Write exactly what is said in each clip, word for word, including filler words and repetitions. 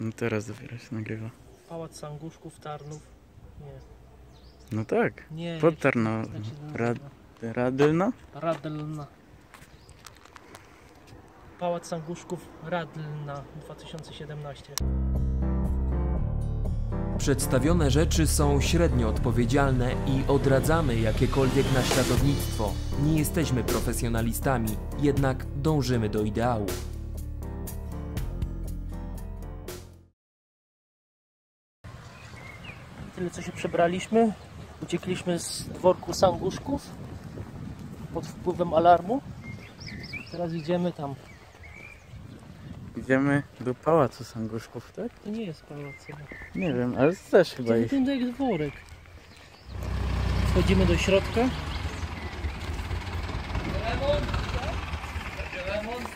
No teraz dopiero się nagrywa. Pałac Sanguszków, Tarnów. Nie. No tak. Nie. Pod Tarno. Rad... Radylno? Radylna. Pałac Sanguszków, Radylna dwa tysiące siedemnaście. Przedstawione rzeczy są średnio odpowiedzialne i odradzamy jakiekolwiek naśladownictwo. Nie jesteśmy profesjonalistami, jednak dążymy do ideału. Tyle co się przebraliśmy. Uciekliśmy z dworku Sanguszków pod wpływem alarmu. Teraz idziemy tam. Idziemy do Pałacu Sanguszków, tak? To nie jest pałac. Nie wiem, ale też chyba To jest. wygląda jak dworek. Wchodzimy do środka. Remont, remont.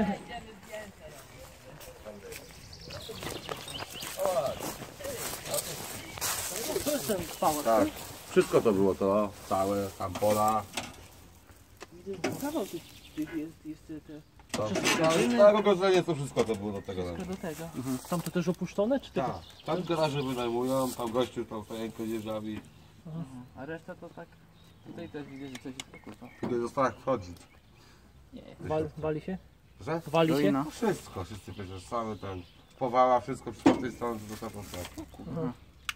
To jest ten pałac, tak? Wszystko to było to, całe, tam pola. Widzę, że kawał tych jest, jest te... To, tak, ogrodzenie to wszystko to było do tego. Wszystko do tego. Mhm. Tam to też opuszczone, czy tylko? Tak, tam garaże wynajmują, tam gościu tam fajnie dzierżawi. Mhm. A reszta to tak, tutaj też widzę, że coś jest pokutą. Tutaj została wchodzić. Nie. Wal, wali się? Że? Wali się? No wszystko, wszyscy przecież, cały ten, powała, wszystko, wszystko z tej strony, to zostało tak. Mhm.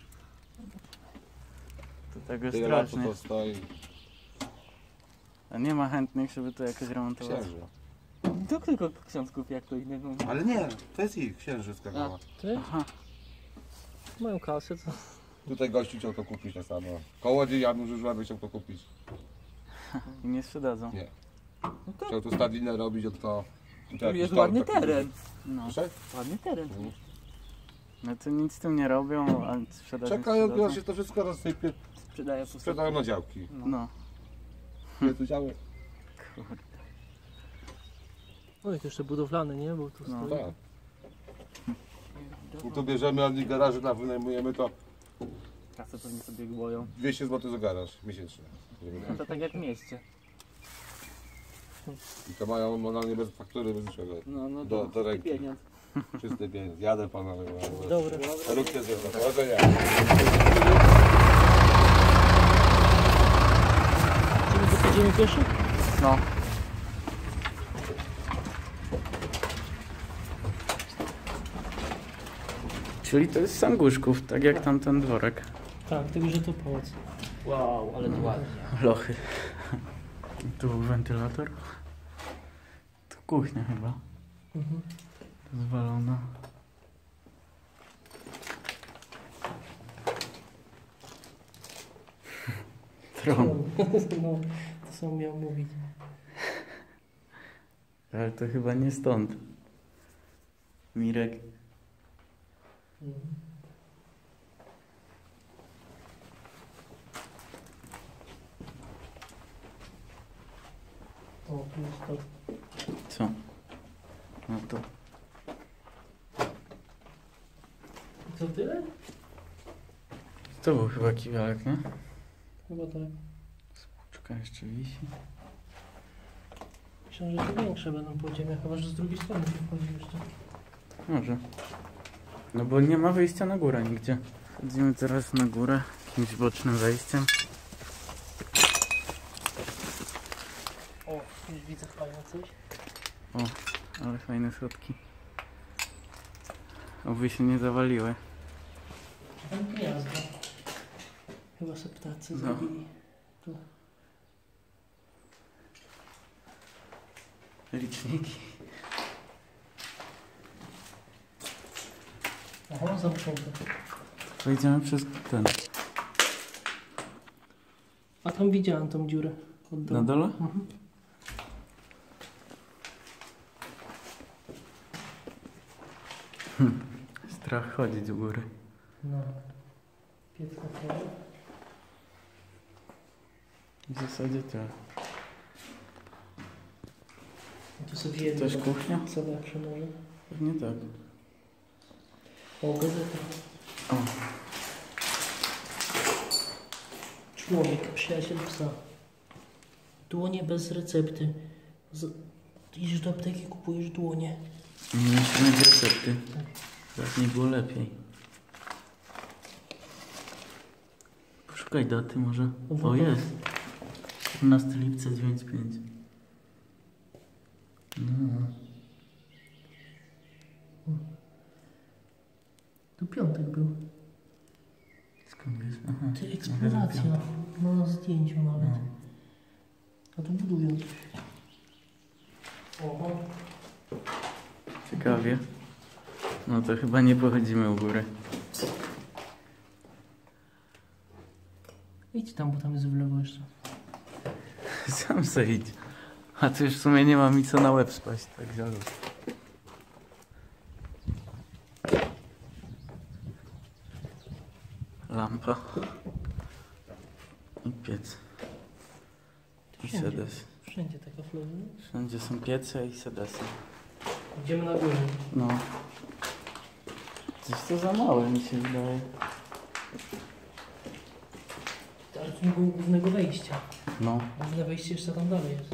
To tego Tyle lat strasznie. to stoi. A nie ma chętnych, żeby to jakoś remontować? Księży. To tylko książków jak to innego. Ale nie, to jest ich, księżycka gała. Ty? Aha. Mają kasę, co? Tutaj gościu chciał to kupić tak samo. Kołodziej Janusz Żużławy chciał to kupić. I nie sprzedadzą. Nie. No to, Chciał tu stadlinę robić od to. to jest ładny teren. No. Proszę? Ładny teren. No to nic z tym nie robią, a sprzedaż nie Czekają, sprzedadzą. aż się to wszystko rozsypie. Sprzedaję po Sprzedają na działki. No. Ile tu działy? Kurde. No i to jeszcze budowlane, nie? Bo tu No. stoi. Tak. I tu bierzemy, a garaże na wynajmujemy to Kasę pewnie sobie głoją. dwieście złotych za garaż miesięcznie. No to tak jak w mieście. I to mają normalnie bez faktury, bez niczego. No, no Do- to do ręki. pieniądz. Czysty pieniądz. Jadę panowie. Dobra. Róbcie sobie to. Powodzenia. Czy my wychodzimy pieszo? No. Czyli to jest Sanguszków, tak jak tamten dworek. Tak, tylko że to pałac. Wow, ale to ładnie. Lochy. Tu był wentylator. Tu kuchnia chyba. Mhm. Zwalona. Tron. No, to samo miał mówić. Ale to chyba nie stąd. Mirek. Mhm. O, tu jest to. Co? No to. I co, tyle? To był chyba kiwałek, nie? Chyba tak. Czekaj, jeszcze wisi. Myślę, że to większe będą podziemia, chyba że z drugiej strony się wchodzi jeszcze. Może. No bo nie ma wyjścia na górę nigdzie. Chodzimy teraz na górę jakimś bocznym wejściem. O, już widzę fajne coś. O, ale fajne schodki. Oby się nie zawaliły. Tam gniazdo. Chyba se ptacy No. zrobili. Tu. Liczniki. Aha, zamknięte. Pojedziemy przez ten. A tam widziałem tą dziurę. Od dołu. Na dole? Mhm. Hm. Strach chodzić do góry. No. Piecka trochę. W zasadzie tak. Tu sobie jedno. To jest kuchnia? Co lepsze może? Pewnie tak. O, gazeta. O. Człowiek, przyjaciel psa. Dłonie bez recepty. Z... Idziesz do apteki, kupujesz dłonie. Nie musimy mieć recepty. Ostatnio było lepiej. Poszukaj daty może. O, jest. czternastego lipca dziewięćdziesiąt pięć. No. Tu piątek był. Skąd wiesz? Aha. Ty, eksploracja. No na zdjęciu nawet. No. A tu budują coś. Oho. Ciekawie. No to chyba nie pochodzimy u góry. Idź tam, bo tam jest w lewo jeszcze. Sam se idź. A tu już w sumie nie ma mi co na łeb spaść, tak zaraz. Lampa. I piec. I Wszędzie. sedes. Wszędzie taka flowa. Wszędzie są piece i sedesy. Idziemy na górę. No. Coś to za małe mi się wydaje. Ale tu nie było głównego wejścia. No. Główne wejście jeszcze tam dalej jest.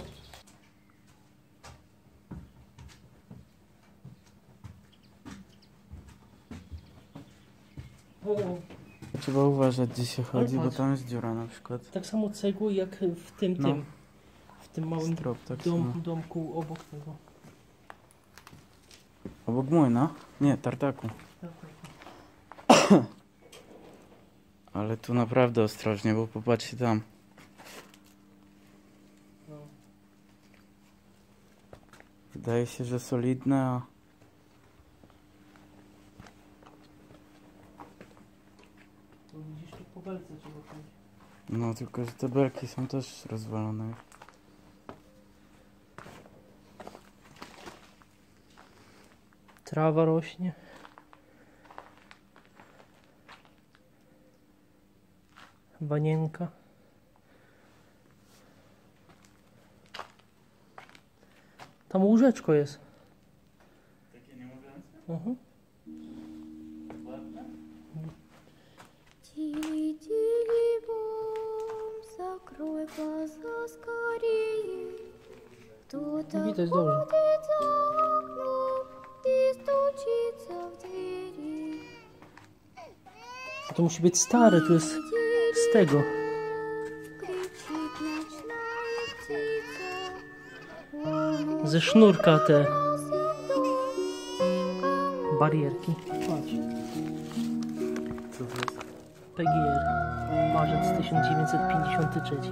O, Trzeba uważać, gdzie się chodzi, bo patrz. tam jest dziura na przykład. tak samo cegły jak w tym, No. tym. W tym małym Strop, tak dom, samo. domku obok tego. Obok młyna? Nie, tartaku. Tak, tak. Ale tu naprawdę ostrożnie, bo popatrzcie tam. No. Wydaje się, że solidne, a... To gdzieś tu po belce trzeba pójść. No, tylko że te belki są też rozwalone. Trawa rośnie. Banienka. Tam łóżeczko jest. Takie niemowlęce? Mhm. Ładne? Тили, тили, бом, закрой глаза скорее. Кто-то Видать, должен. ходит за окном и стучится в двери. To musi być stare, to jest z tego. Кричит ночная птица. Он Ze sznurka te укрылся в дом, barierki. Patrz. Co to jest? P G R. Marzec tysiąc dziewięćset pięćdziesiąty trzeci.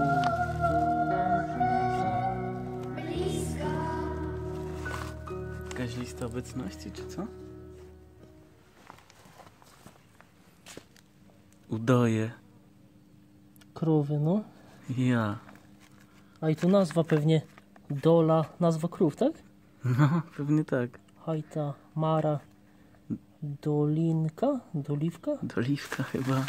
Jakaś lista obecności, czy co? Udoje. Krowy, no. Ja. A i tu nazwa pewnie Dola, nazwa krów, tak? No, pewnie tak. Hajta, Mara, Dolinka, Doliwka? Doliwka chyba.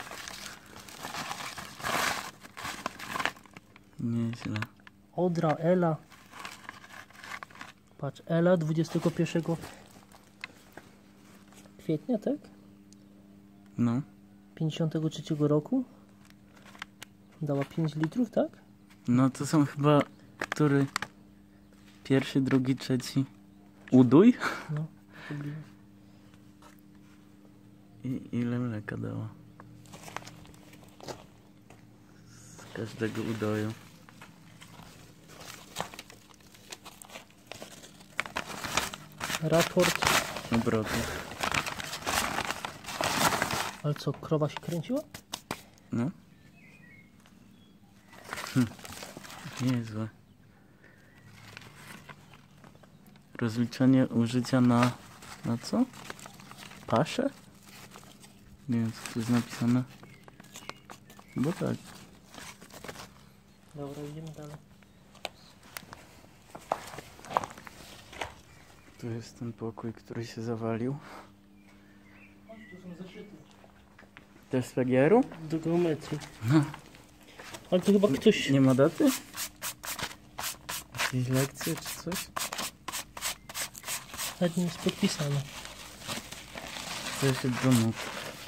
Nieźle. Odra, Ela. Patrz, Ela dwudziestego pierwszego kwietnia, tak? No. pięćdziesiątego trzeciego roku. Dała pięć litrów, tak? No to są chyba... Który? Pierwszy, drugi, trzeci. Udój? No, pobliżej. I ile mleka dała? Z każdego udoju. Raport. Obrotów. Ale co, krowa się kręciła? No. Hm. Niezłe. Rozliczenie użycia na... Na co? Paszę? Nie wiem, co tu jest napisane. Bo tak. Dobra, idziemy dalej. Tu jest ten pokój, który się zawalił. Tu są zeszyty. Też z P G R-u? Do geometrii. Ale to chyba ktoś... Nie ma daty? Jakieś lekcje czy coś? Nawet nie jest podpisane. Zeszyt do nóg.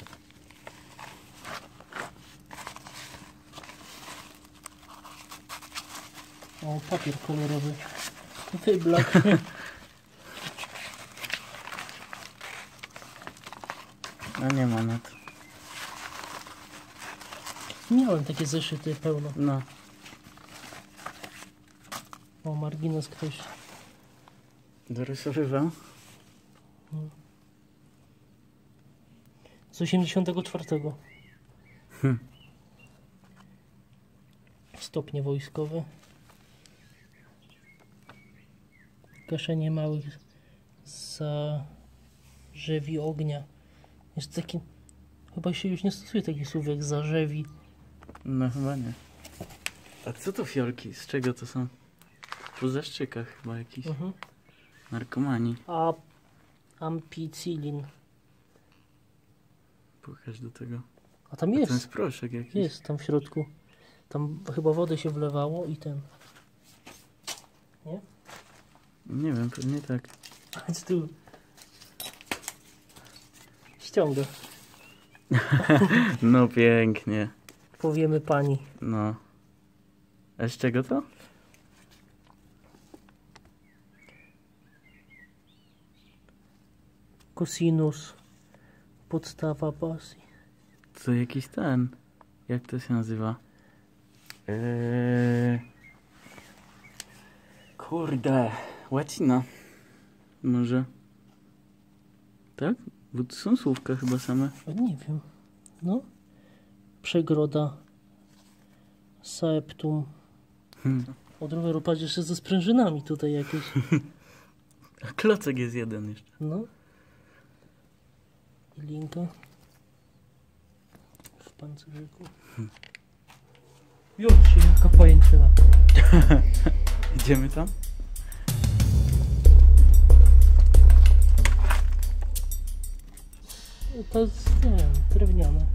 O, papier kolorowy. Wyblak. A nie ma na to. Miałem takie zeszyty pełno. No. O, margines ktoś. Dorysowywał? Z osiemdziesiątego czwartego. Hm. Stopnie wojskowe. Gaszenie małych zarzewi ognia. Jest taki... Chyba się już nie stosuje takich słów jak zarzewi. No chyba nie. A co to fiolki? Z czego to są? Po zaszczykach chyba jakiś. Mhm. Narkomani. A ampicillin. Pokaż do tego. A tam A jest. ten jest proszek jakiś. Jest tam w środku. Tam chyba wodę się wlewało i ten. Nie? Nie wiem, pewnie tak. Chodź tu. Ściąga. No pięknie. Powiemy pani. No. A z czego to? Cosinus. Podstawa pasji. To jakiś ten. Jak to się nazywa? Eee... Kurde. Łacina. Może. Tak? Bo to są słówka chyba same. A nie wiem. No. Przegroda. Septum. Hmm. Od roweru patrz jeszcze ze sprężynami tutaj jakieś. A klocek jest jeden jeszcze. No. I linka. W pancerzyku. Już jaka pajęczyna. Idziemy tam? To jest, nie wiem, drewniane.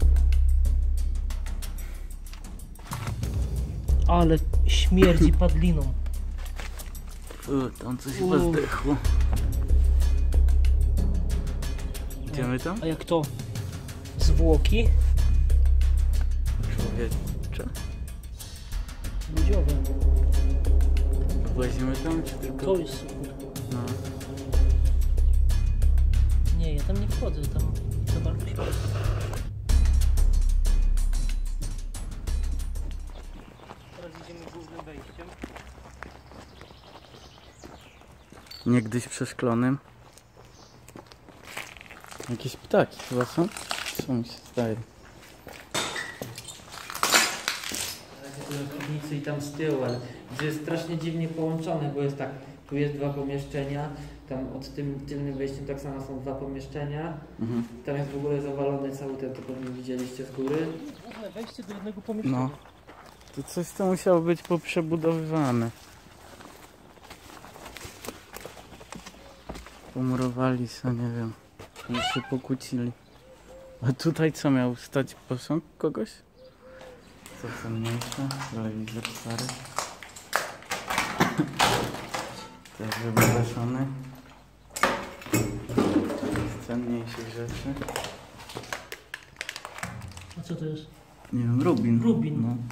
Ale śmierdzi padliną. U, tam coś chyba U. zdechło. Idziemy tam? A jak to? Zwłoki? Człowiecze. Ludziowe. Włazimy tam, czy tylko... To jest super. No. Nie, ja tam nie wchodzę, tam za bardzo się. Teraz idziemy głównym wejściem. Niegdyś przeszklonym. Jakieś ptaki chyba są? Co mi się zdaje? W piwnicy i tam z tyłu, ale to jest strasznie dziwnie połączone, bo jest tak, tu jest dwa pomieszczenia, tam od tym tylnym wejściem tak samo są dwa pomieszczenia, Mhm. tam jest w ogóle zawalony cały ten, to pewnie widzieliście z góry. Główne wejście do jednego pomieszczenia. No. To coś to musiało być poprzebudowywane. Pomurowali się, nie wiem. Już się pokłócili. A tutaj co miał stać posąg kogoś? Co cenniejsze? Telewizor stary. Też wybrzeszony. Z cenniejszych rzeczy. A co to jest? Nie wiem, rubin. Rubin. No.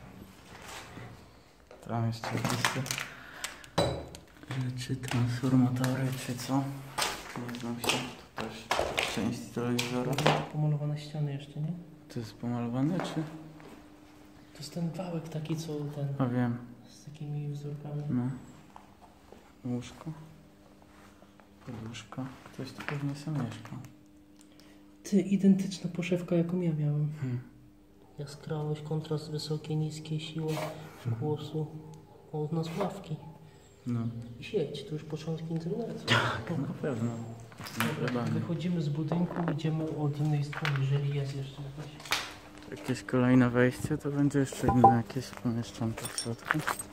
Tam jeszcze jakieś te rzeczy, transformatory czy co? Nie znam się. To też część telewizora. Pomalowane ściany jeszcze, nie? To jest pomalowane czy? To jest ten wałek taki, co ten, A wiem. z takimi wzorkami. No. Łóżko. Poduszka. Ktoś tu pewnie sam mieszka. Ty, identyczna poszewka, jaką ja miałem. Hmm. Jaskrawość, kontrast wysokie, niskie, siła głosu. O, od nas ławki. No. I sieć, to już początki internetu. Tak, na pewno. Dobra, wychodzimy z budynku, idziemy od innej strony, jeżeli jest jeszcze jakaś. Jakieś kolejne wejście, to będzie jeszcze inne jakieś pomieszczonko w środku.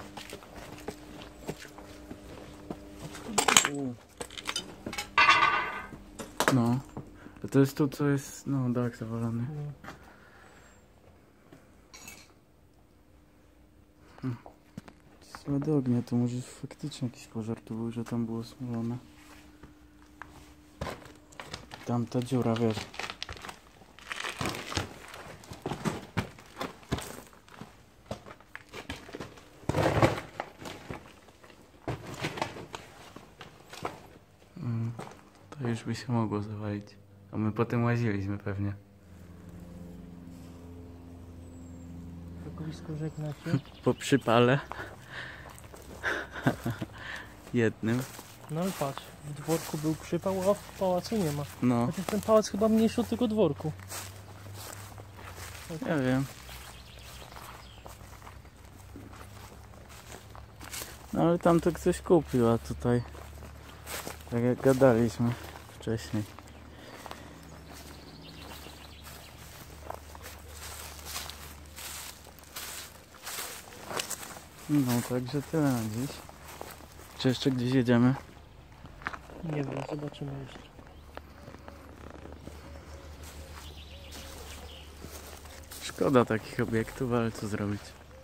U. No. A to jest tu, co jest, no, dach zawalony. No. Ślady ognia, to może faktycznie jakiś pożar tu był, że tam było smolone. Tam ta dziura, wiesz. Mm, to już by się mogło zawalić. Bo my potem łaziliśmy pewnie. Blokowisko żegnacie. Po przypale. Jednym. No ale patrz, w dworku był przypał, a w pałacu nie ma. No, Chociaż ten pałac chyba mniejszy od tego dworku. ja wiem. No ale tam to ktoś kupił, a tutaj tak jak gadaliśmy wcześniej. No także tyle na dziś. Czy jeszcze gdzieś jedziemy? Nie wiem, zobaczymy jeszcze. Szkoda takich obiektów, ale co zrobić?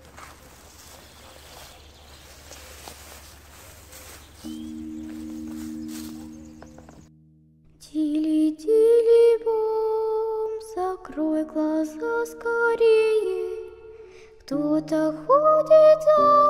Тили-тили-бом, закрой глаза скорее. Кто-то ходит за